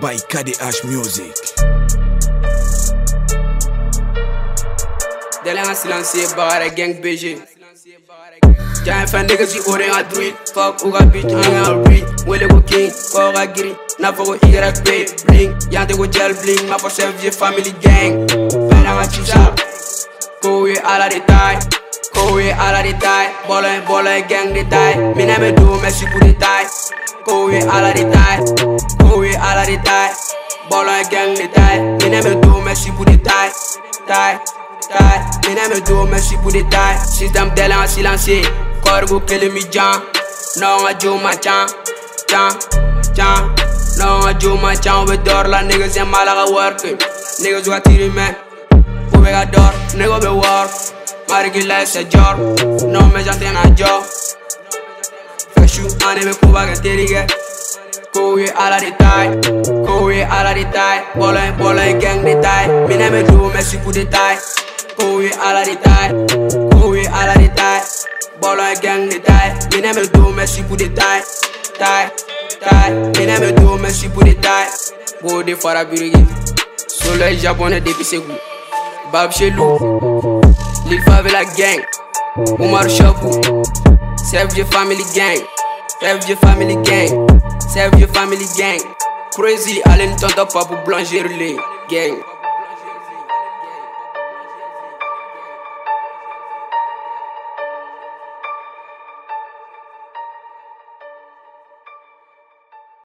by KDH Music. Delen silencieux, barre gang BG. Giant fan niggas, you order a tweet. Fuck, who got bitch, hang out read. Will go king, call a giri. Never go eat a pay, bling. Yante go gel bling, my for self, family gang. Fan a chicha. Go away all of the time. Go away all of the time. Baller, gang the time. Me never do, merci pour the time. Go away all of the time. Go away all of the time. Baller, gang the time. Me never do, merci pour the time. Me never do, merci pour the time. Système d'elle en silencieux. Corgo kill me John. No, I do my chan. No, I do my chan. We door la niggas in Malaga working. Niggas who are tearing man. We got door, nigga be war. Marigi life a job. No me jantin a job. Fashu, ane me kuba ke terige. Go away all of the time. Go away all of the time. Baller, gang the time. Me never do, merci pour the time. Go away all of the time. Go away all of the time. Baller, gang the time. Me never do, merci pour the time. Me never do, merci pour the time. Go de fara birigi. Soleil japonais depuis c'est goût. Bab chelou, Lil Favela gang, Omar Chakou, Save your family gang, save your family gang, save your family gang. Crazy, Allen Tonta Papu Blancher gang.